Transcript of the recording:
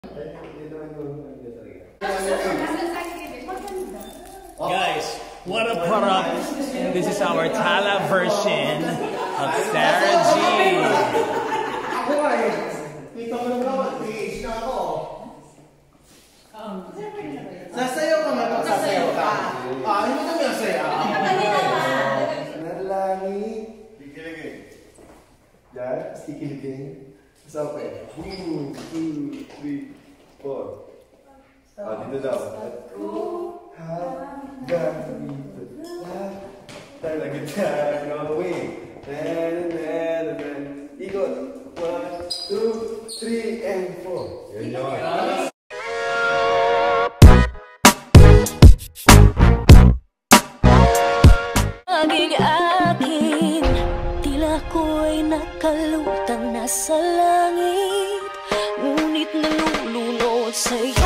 Guys, what up, what up? This is our Tala version of Sarah G. Ako ay, kita mo naman ako, PH na ako. Sasayaw ka man pag sasayaw ka. Hindi kami ang saya. Nalangit. Kikiligin. Yan, kikiligin. Isa pa eh. 1, 2, 3, 4. Dito daw. Talaga gawin. Ikot. 1, 2, 3, and 4. Yun yun. Maging akin, tila ko'y nakalutang nasa langit, ngunit nalulunod sa'yo.